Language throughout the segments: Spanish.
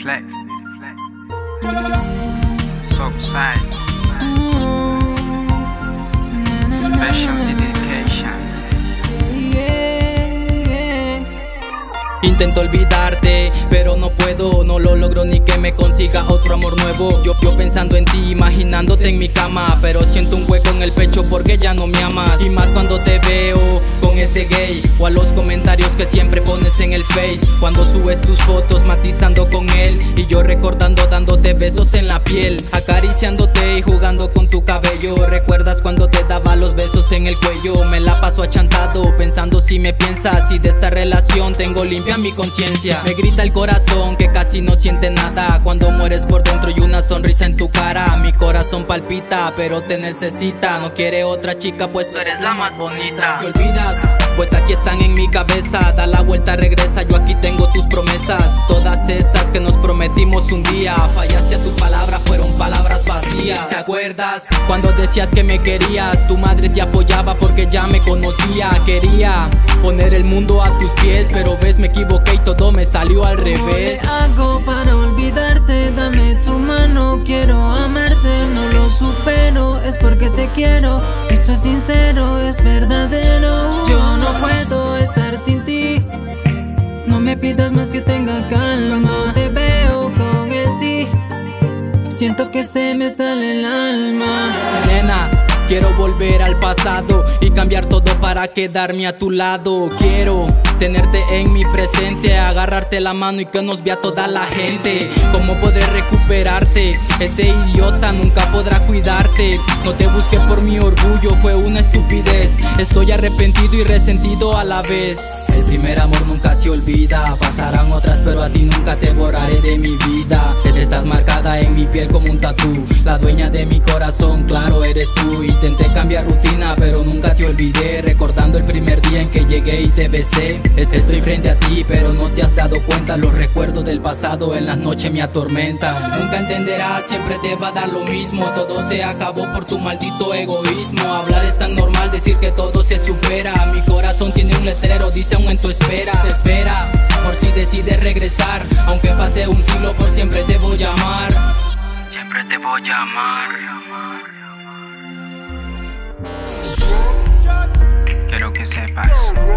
Flex. Southside. Special dedications. Intento olvidarte, pero no puedo, no lo logro ni que me consiga otro amor nuevo. Yo pensando en ti, imaginándote en mi cama, pero siento un hueco en el pecho porque ya no me amas. Y más cuando te veo con ese gay, o a los comentarios que siempre pones en el face, cuando subes tus fotos matizando con él, y yo recordando dándote besos en la piel, acariciándote y jugando con tu cabello. ¿Recuerdas cuando te daba los besos en el cuello? Me la paso achantado pensando si me piensas, y de esta relación tengo limpia mi conciencia. Me grita el corazón que casi no siente nada cuando mueres por dentro y una sonrisa en tu cara. Mi corazón palpita pero te necesita, no quiere otra chica pues tú eres la más bonita. ¿Te olvidas? Pues aquí están en mi cabeza, da la vuelta, regresa, yo aquí tengo tus promesas, todas esas que nos prometimos un día. Fallaste a tu palabra, fueron palabras vacías. ¿Te acuerdas? Cuando decías que me querías, tu madre te apoyaba porque ya me conocía. Quería poner el mundo a tus pies, pero ves, me equivoqué y todo me salió al revés. ¿Cómo le hago para olvidarte? Dame tu mano, quiero amarte, no lo supero, es porque te quiero, esto es sincero, es verdadero. Yo no puedo estar sin ti, no me pidas más que tenga calma. Cuando te veo con él sí, siento que se me sale el alma. Nena, quiero volver al pasado y cambiar todo para quedarme a tu lado. Quiero tenerte en mi presente, agarrarte la mano y que nos vea toda la gente. ¿Cómo podré recuperarte? Ese idiota nunca podrá cuidarte. No te busqué por mi orgullo, fue una estupidez. Estoy arrepentido y resentido a la vez. El primer amor nunca se olvida, pasarán otras pero a ti nunca te borraré de mi vida. Estás marcada en mi piel como un tatú, la dueña de mi corazón, claro eres tú. Intenté cambiar rutina pero nunca te olvidé, recordando el primer día en que llegué y te besé. Estoy frente a ti pero no te has dado cuenta, los recuerdos del pasado en las noches me atormentan. Nunca entenderás, siempre te va a dar lo mismo, todo se acabó por tu maldito egoísmo. Hablar es tan normal, decir que todo se supera. Mi corazón tiene un letrero, dice aún en tu espera. Te espera por si decides regresar, aunque pase un siglo por siempre te voy a amar. Siempre te voy a amar. Quiero que sepas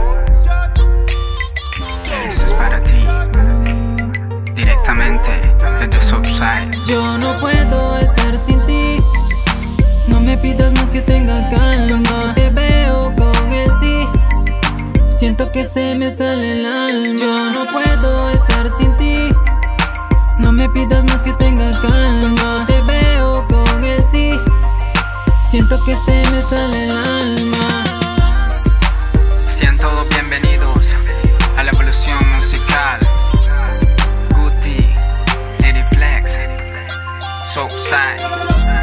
que esto es para ti, directamente desde Southside. Yo no puedo estar sin ti, no me pidas más que tenga calma. Cuando te veo con él sí, siento que se me sale el alma. Yo no puedo estar sin ti, no me pidas más que tenga calma. Cuando te veo con él sí, siento que se me sale el alma. Sean todos bienvenidos a la evolución musical. Guti, Lady Flex, Southside.